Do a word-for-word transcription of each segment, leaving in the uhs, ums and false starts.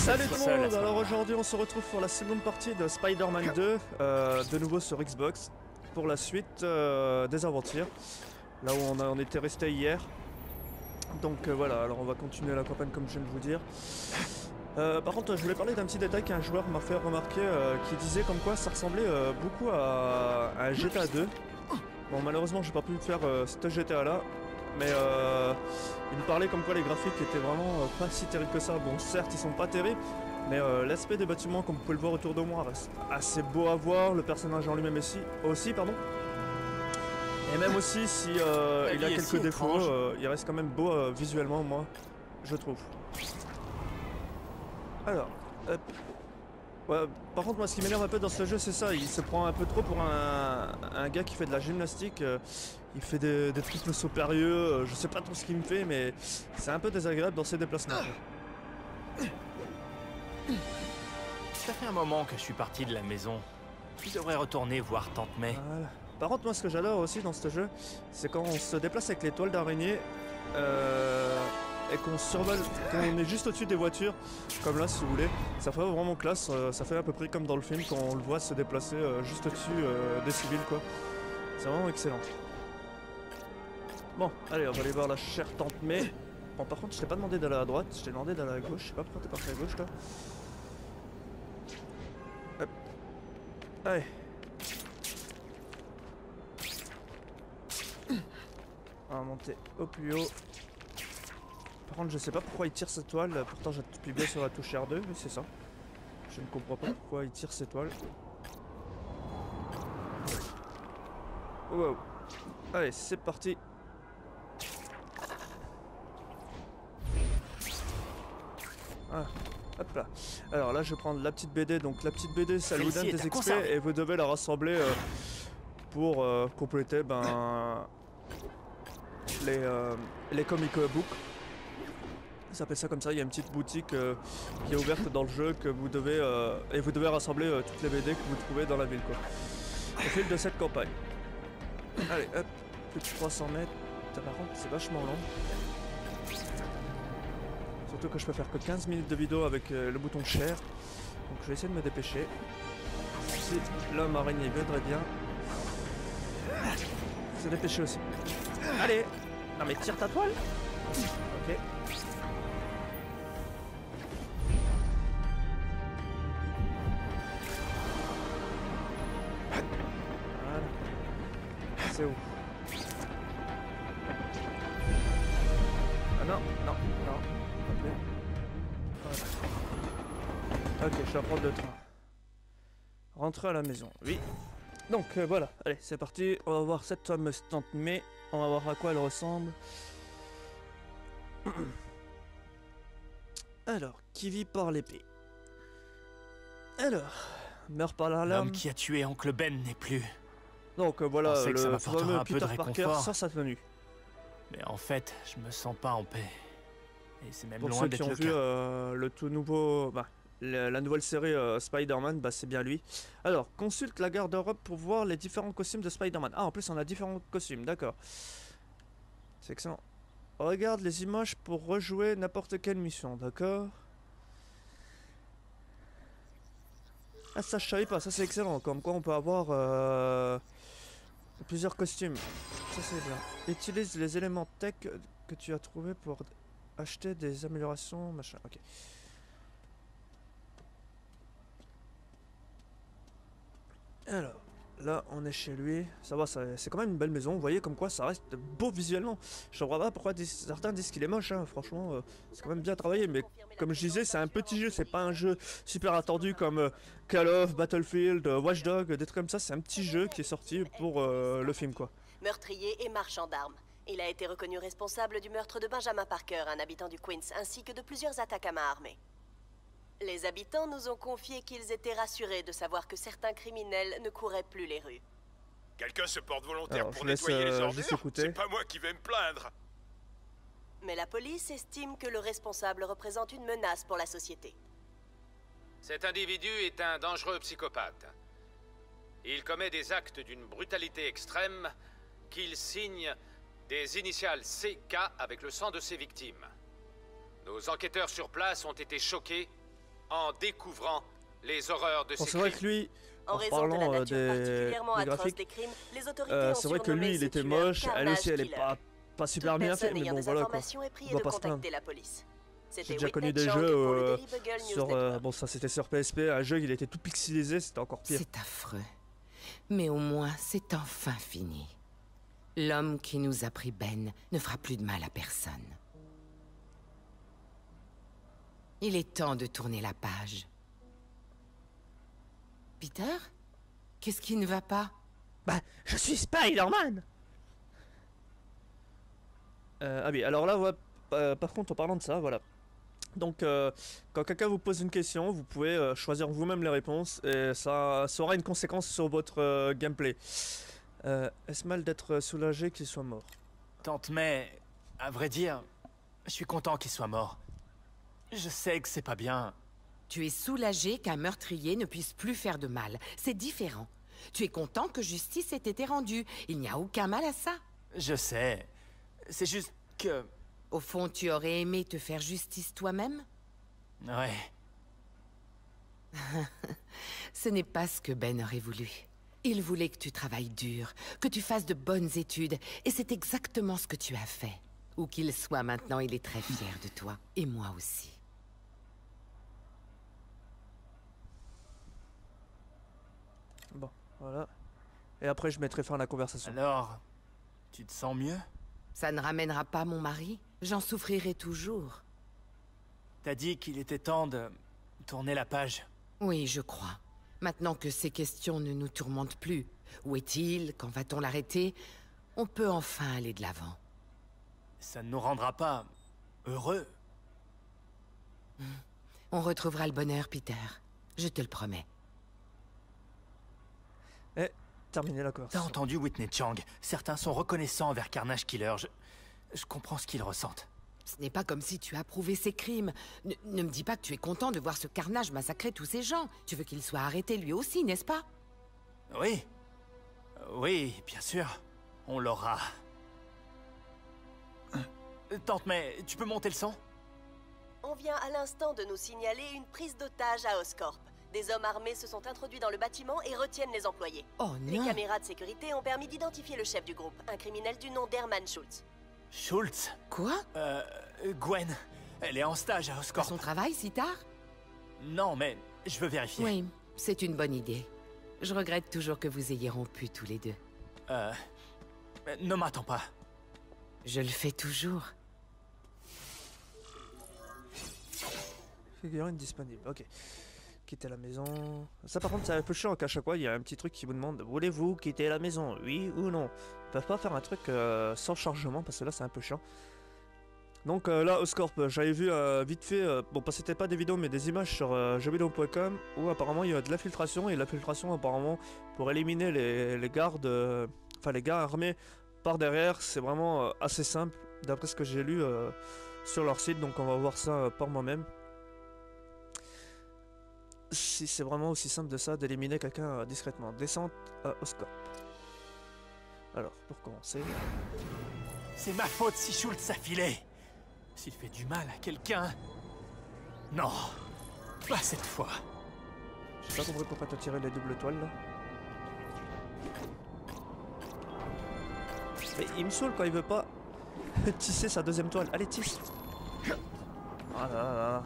Salut tout le monde. Alors aujourd'hui on se retrouve pour la seconde partie de Spider-Man deux, euh, de nouveau sur Xbox, pour la suite euh, des aventures, là où on, a, on était resté hier. Donc euh, voilà, alors on va continuer la campagne comme je viens de vous dire. Euh, par contre je voulais parler d'un petit détail qu'un joueur m'a fait remarquer, euh, qui disait comme quoi ça ressemblait euh, beaucoup à, à un G T A deux. Bon malheureusement j'ai pas pu faire euh, ce G T A là, mais euh, il me parlait comme quoi les graphiques étaient vraiment euh, pas si terribles que ça. Bon certes ils sont pas terribles, mais euh, l'aspect des bâtiments comme vous pouvez le voir autour de moi reste assez beau à voir, le personnage en lui-même aussi, aussi pardon. Et même aussi si euh, il a quelques si défauts, euh, il reste quand même beau euh, visuellement moi, je trouve. Alors, hop. Ouais, par contre moi ce qui m'énerve un peu dans ce jeu c'est ça, il se prend un peu trop pour un, un gars qui fait de la gymnastique, euh, il fait des, des triples sauts périlleux, euh, je sais pas trop ce qu'il me fait mais c'est un peu désagréable dans ses déplacements. Ça fait un moment que je suis parti de la maison, je devrais retourner voir Tante May. Voilà. Par contre moi ce que j'adore aussi dans ce jeu, c'est quand on se déplace avec les toiles d'araignée, euh... et qu'on survole, quand on est juste au-dessus des voitures, comme là si vous voulez, ça fait vraiment classe, euh, ça fait à peu près comme dans le film quand on le voit se déplacer euh, juste au-dessus euh, des civils quoi. C'est vraiment excellent. Bon, allez on va aller voir la chère Tante May. Bon par contre je t'ai pas demandé d'aller à droite, je t'ai demandé d'aller à gauche, je sais pas pourquoi t'es parti à gauche toi. Hop. Allez. On va monter au plus haut. Par contre, je sais pas pourquoi il tire cette toile, pourtant j'appuie bien sur la touche R deux, mais c'est ça. Je ne comprends pas pourquoi il tire cette toile. Wow. Allez, c'est parti. Ah, hop là. Alors là, je vais prendre la petite B D. Donc la petite B D, ça vous donne des X P et vous devez la rassembler euh, pour euh, compléter ben, les, euh, les comic books. Ça s'appelle ça comme ça, il y a une petite boutique euh, qui est ouverte dans le jeu que vous devez euh, et vous devez rassembler euh, toutes les B D que vous trouvez dans la ville quoi. Au fil de cette campagne. Allez hop, plus de trois cents mètres. Par contre c'est vachement long. Surtout que je peux faire que quinze minutes de vidéo avec euh, le bouton share. Donc je vais essayer de me dépêcher. Si l'homme araignée viendrait bien. Se dépêcher aussi. Allez. Non mais tire ta toile. Ok. C'est où? Ah non, non, non. Okay. Voilà. Ok, je dois prendre le train. Rentrer à la maison, oui. Donc euh, voilà, allez, c'est parti. On va voir cette fameuse Tante May. On va voir à quoi elle ressemble. Alors, qui vit par l'épée? Alors, meurt par la lame. L'homme qui a tué Oncle Ben n'est plus. Donc euh, voilà, le fameux Peter Parker sans sa tenue. Mais en fait, je me sens pas en paix. Et c'est même Pour loin ceux d'être qui ont le vu cas. Euh, le tout nouveau, bah, la, la nouvelle série euh, Spider-Man, bah c'est bien lui. Alors, consulte la garde-robe pour voir les différents costumes de Spider-Man. Ah, en plus on a différents costumes, d'accord. C'est excellent. Regarde les images pour rejouer n'importe quelle mission, d'accord. Ah ça je savais pas, ça c'est excellent, comme quoi on peut avoir euh, plusieurs costumes. Ça c'est bien. Utilise les éléments tech que tu as trouvés pour acheter des améliorations, machin, ok. Alors, là on est chez lui, ça va, c'est quand même une belle maison, vous voyez comme quoi ça reste beau visuellement. Je comprends pas pourquoi certains disent qu'il est moche, hein. Franchement, euh, c'est quand même bien travaillé, mais comme je disais, c'est un petit jeu, c'est pas un jeu super attendu comme euh, Call of, Battlefield, euh, Watch Dogs, des trucs comme ça, c'est un petit jeu qui est sorti pour euh, le film quoi. Meurtrier et marchand d'armes. Il a été reconnu responsable du meurtre de Benjamin Parker, un habitant du Queens, ainsi que de plusieurs attaques à main armée. Les habitants nous ont confié qu'ils étaient rassurés de savoir que certains criminels ne couraient plus les rues. Quelqu'un se porte volontaire Alors, pour laisse, nettoyer euh, les ordures? C'est pas moi qui vais me plaindre. Mais la police estime que le responsable représente une menace pour la société. Cet individu est un dangereux psychopathe. Il commet des actes d'une brutalité extrême qu'il signe des initiales C K avec le sang de ses victimes. Nos enquêteurs sur place ont été choqués en découvrant les horreurs de Bon, ces c'est vrai crimes. que lui, En en raison parlant de la euh, nature des, particulièrement des atroce graphiques, des crimes, les autorités euh, ont c'est vrai que surnommé lui il ce était tueur moche, elle Carnage aussi elle est Killer. pas, pas super Toute bien faite, personne mais ayant bon des voilà quoi. informations est priée On va de pas se plaindre. contacter la police. J'ai C'était déjà connu Whitney des Chang jeux pour le euh, Daily Bugle News sur, euh, Network. bon ça c'était sur P S P, un jeu il était tout pixelisé, c'était encore pire. C'est affreux. Mais au moins, c'est enfin fini. L'homme qui nous a pris Ben ne fera plus de mal à personne. Il est temps de tourner la page. Peter? Qu'est-ce qui ne va pas? Bah, je suis Spider-Man. euh, Ah oui, alors là, ouais, euh, par contre, en parlant de ça, voilà. Donc, euh, quand quelqu'un vous pose une question, vous pouvez euh, choisir vous-même les réponses et ça, ça aura une conséquence sur votre euh, gameplay. Euh, Est-ce mal d'être soulagé qu'il soit mort? Tante May, à vrai dire, je suis content qu'il soit mort. Je sais que c'est pas bien. Tu es soulagé qu'un meurtrier ne puisse plus faire de mal. C'est différent. Tu es content que justice ait été rendue. Il n'y a aucun mal à ça. Je sais. C'est juste que... Au fond, tu aurais aimé te faire justice toi-même? Ouais. Ce n'est pas ce que Ben aurait voulu. Il voulait que tu travailles dur, que tu fasses de bonnes études, et c'est exactement ce que tu as fait. Où qu'il soit maintenant, il est très fier de toi, et moi aussi. Bon, voilà. Et après, je mettrai fin à la conversation. Alors, tu te sens mieux? Ça ne ramènera pas mon mari? J'en souffrirai toujours. T'as dit qu'il était temps de tourner la page. Oui, je crois. Maintenant que ces questions ne nous tourmentent plus, où est-il? Quand va-t-on l'arrêter? On peut enfin aller de l'avant. Ça ne nous rendra pas heureux. On retrouvera le bonheur, Peter. Je te le promets. Et terminer la T'as conversation. entendu Whitney Chang? Certains sont reconnaissants envers Carnage Killer. Je, je comprends ce qu'ils ressentent. Ce n'est pas comme si tu approuvais ces crimes. Ne, ne me dis pas que tu es content de voir ce carnage massacrer tous ces gens. Tu veux qu'il soit arrêté lui aussi, n'est-ce pas? Oui. Oui, bien sûr. On l'aura. Tante May, tu peux monter le son? On vient à l'instant de nous signaler une prise d'otage à Oscorp. Des hommes armés se sont introduits dans le bâtiment et retiennent les employés. Oh Les non! caméras de sécurité ont permis d'identifier le chef du groupe, un criminel du nom d'Herman Schultz. Schultz? Quoi? Euh... Gwen. Elle est en stage à À Oscorp. son travail si tard? Non, mais je veux vérifier. Oui, c'est une bonne idée. Je regrette toujours que vous ayez rompu tous les deux. Euh... Ne m'attends pas. Je le fais toujours. Figurine disponible, ok. Quitter la maison. Ça par contre c'est un peu chiant qu'à chaque fois il y a un petit truc qui vous demande voulez-vous quitter la maison, oui ou non. Ils peuvent pas faire un truc euh, sans chargement parce que là c'est un peu chiant. Donc euh, là Oscorp, j'avais vu euh, vite fait, euh, bon pas c'était pas des vidéos mais des images sur euh, jeux vidéo point com où apparemment il y a de l'infiltration et l'infiltration apparemment pour éliminer les, les gardes, euh, enfin les gars armés par derrière c'est vraiment euh, assez simple d'après ce que j'ai lu euh, sur leur site donc on va voir ça euh, par moi-même. Si c'est vraiment aussi simple de ça, d'éliminer quelqu'un euh, discrètement. Descente à Oscorp. Alors, pour commencer... C'est ma faute si Schultz a filé. S'il fait du mal à quelqu'un... Non. Pas cette fois. J'ai pas compris pourquoi t'as tiré les doubles toiles, là. Mais il me saoule quand il veut pas tisser sa deuxième toile. Allez, tisse. Ah là là là.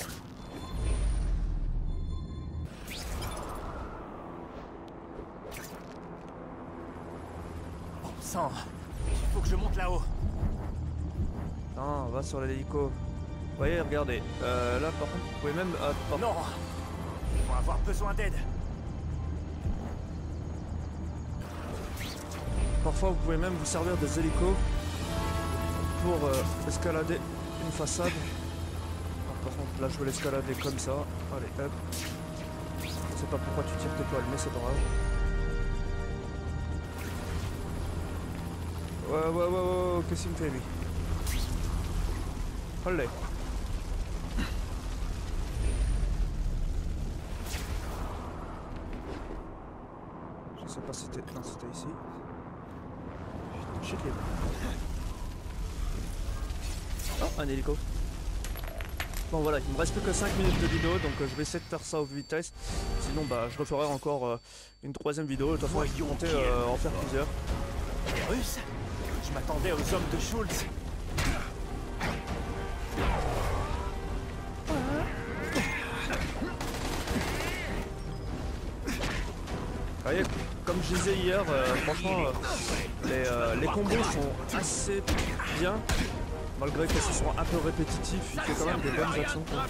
Sang. Il faut que je monte là-haut. Non, va sur l'hélico. Vous voyez, regardez. Euh, là, par contre, vous pouvez même... euh, par- Non. Ils vont avoir besoin d'aide. Parfois, vous pouvez même vous servir des hélicos pour euh, escalader une façade. Alors, par contre, là, je vais l'escalader comme ça. Allez, hop. Je sais pas pourquoi tu tires tes toiles, mais c'est pas grave. Ouais, ouais, ouais, ouais, ouais, qu'est-ce qu'il me fait, lui? Allez. Je sais pas si c'était... Non, c'était ici. Chut les mains. Oh, un hélico. Bon voilà, il me reste plus que cinq minutes de vidéo, donc euh, je vais essayer de faire ça au vitesse. Sinon bah je referai encore euh, une troisième vidéo. De toute façon je comptais euh, en faire plusieurs. Les Russes? Je m'attendais aux hommes de Schultz. Vous voyez, comme je disais hier, euh, franchement, euh, les, euh, les combos sont assez bien. Malgré que ce soit un peu répétitif, il fait quand même des bonnes actions. Quoi.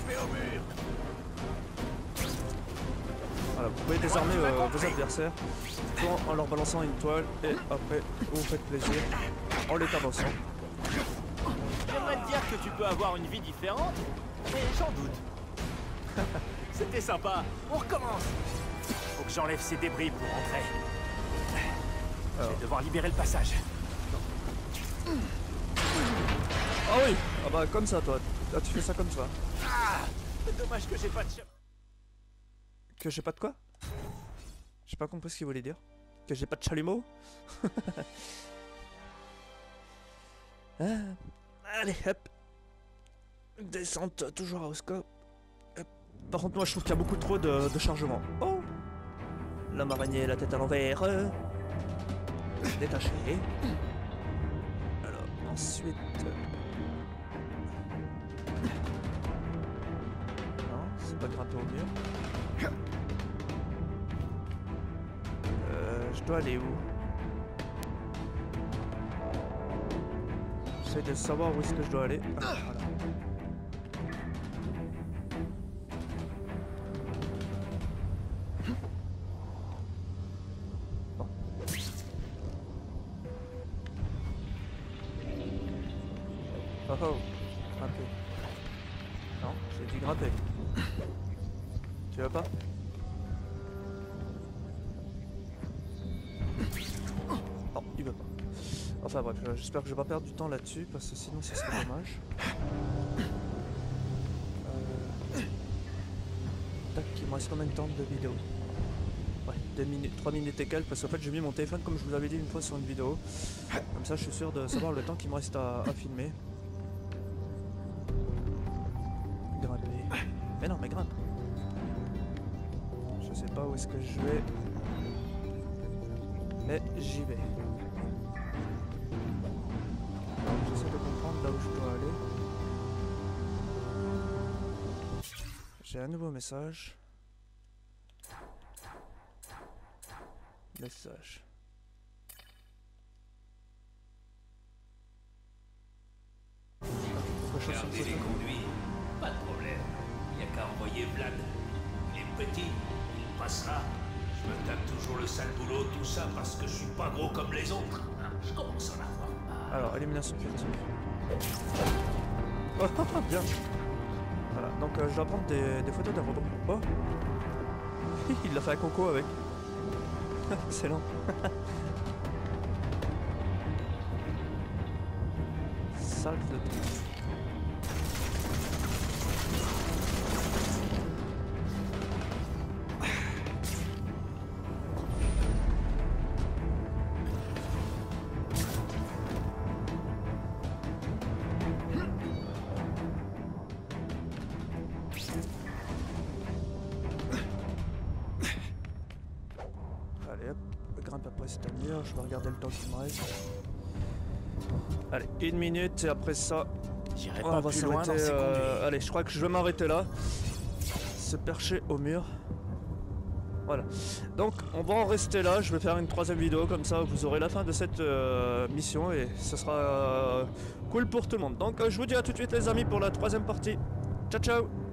Voilà, vous pouvez désarmer euh, vos adversaires en, en leur balançant une toile et après vous faites plaisir en les tabassant. J'aimerais te dire que tu peux avoir une vie différente, mais j'en doute. C'était sympa, on recommence. Faut que j'enlève ces débris pour rentrer. Je vais devoir libérer le passage. Ah oui, ah bah comme ça toi, ah, tu fais ça comme ça. Ah, dommage que j'ai pas de... Que j'ai pas de quoi? J'ai pas compris ce qu'il voulait dire. Que j'ai pas de chalumeau. Ah, allez hop. Descente toujours à Osco. Par contre moi je trouve qu'il y a beaucoup trop de, de chargement. Oh, l'homme araignée, la tête à l'envers. Détaché. Alors ensuite... Non, c'est pas grimper au mur. Euh, je dois aller où? J'essaie de savoir où est-ce que je dois aller. Ah, voilà. Bon. Oh oh, grimper. Non, j'ai dit grimper. Tu veux pas? Non, il veut pas. Enfin bref, j'espère que je vais pas perdre du temps là-dessus parce que sinon ça serait dommage. Euh... Tac, il me reste combien de temps de vidéo? Ouais, deux minutes, trois minutes et quelques parce qu'en fait j'ai mis mon téléphone comme je vous avais dit une fois sur une vidéo. Comme ça je suis sûr de savoir le temps qu'il me reste à, à filmer. Grimper. Mais non, mais grimpe. Je sais pas où est-ce que je vais. Mais j'y vais. J'essaie de comprendre là où je dois aller. J'ai un nouveau message. Message. Regardez les conduits, pas de problème. Il n'y a qu'à envoyer Vlad. Il est petit, il passera. Je me tape toujours le sale boulot, tout ça parce que je suis pas gros comme les autres. Je commence à en avoir marre. Alors, élimination furtive. Oh, bien. Voilà, donc euh, je dois prendre des, des photos d'aérodrome. Oh, il a fait un conco avec. Excellent. Salve de tout. Allez hop, je grimpe après cette mur, je vais regarder le temps qui me reste. Allez, une minute et après ça, J'irai on pas va plus loin dans s'arrêter. ces conduits. Euh, allez, je crois que je vais m'arrêter là. Se percher au mur. Voilà. Donc, on va en rester là. Je vais faire une troisième vidéo comme ça. Vous aurez la fin de cette euh, mission et ce sera euh, cool pour tout le monde. Donc, euh, je vous dis à tout de suite les amis pour la troisième partie. Ciao, ciao.